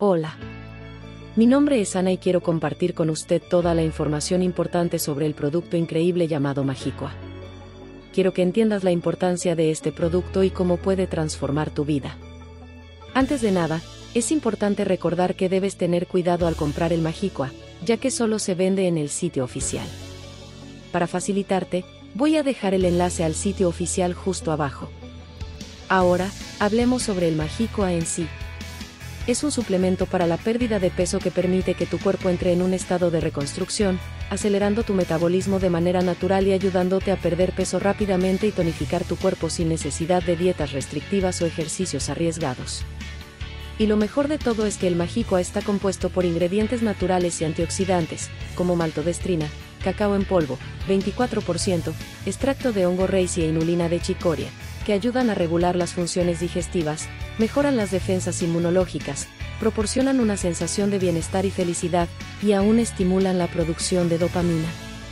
Hola. Mi nombre es Ana y quiero compartir con usted toda la información importante sobre el producto increíble llamado Magicua. Quiero que entiendas la importancia de este producto y cómo puede transformar tu vida. Antes de nada, es importante recordar que debes tener cuidado al comprar el Magicua, ya que solo se vende en el sitio oficial. Para facilitarte, voy a dejar el enlace al sitio oficial justo abajo. Ahora, hablemos sobre el Magicua en sí. Es un suplemento para la pérdida de peso que permite que tu cuerpo entre en un estado de reconstrucción, acelerando tu metabolismo de manera natural y ayudándote a perder peso rápidamente y tonificar tu cuerpo sin necesidad de dietas restrictivas o ejercicios arriesgados. Y lo mejor de todo es que el Magicua está compuesto por ingredientes naturales y antioxidantes, como maltodestrina, cacao en polvo, 24%, extracto de hongo reishi e inulina de chicoria, que ayudan a regular las funciones digestivas, mejoran las defensas inmunológicas, proporcionan una sensación de bienestar y felicidad, y aún estimulan la producción de dopamina.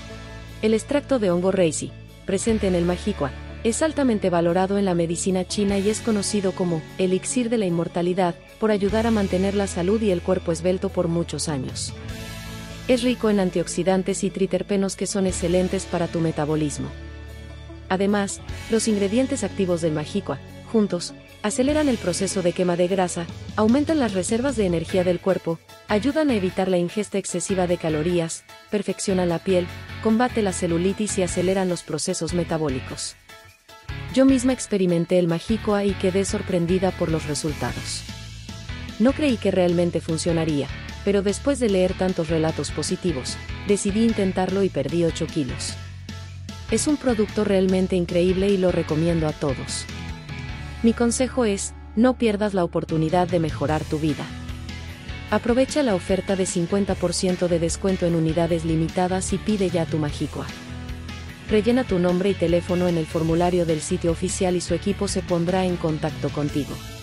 El extracto de hongo reishi, presente en el Magicua, es altamente valorado en la medicina china y es conocido como elixir de la inmortalidad, por ayudar a mantener la salud y el cuerpo esbelto por muchos años. Es rico en antioxidantes y triterpenos que son excelentes para tu metabolismo. Además, los ingredientes activos del Magicua, juntos, aceleran el proceso de quema de grasa, aumentan las reservas de energía del cuerpo, ayudan a evitar la ingesta excesiva de calorías, perfeccionan la piel, combate la celulitis y aceleran los procesos metabólicos. Yo misma experimenté el Magicua y quedé sorprendida por los resultados. No creí que realmente funcionaría, pero después de leer tantos relatos positivos, decidí intentarlo y perdí 8 kilos. Es un producto realmente increíble y lo recomiendo a todos. Mi consejo es, no pierdas la oportunidad de mejorar tu vida. Aprovecha la oferta de 50% de descuento en unidades limitadas y pide ya tu Magicua. Rellena tu nombre y teléfono en el formulario del sitio oficial y su equipo se pondrá en contacto contigo.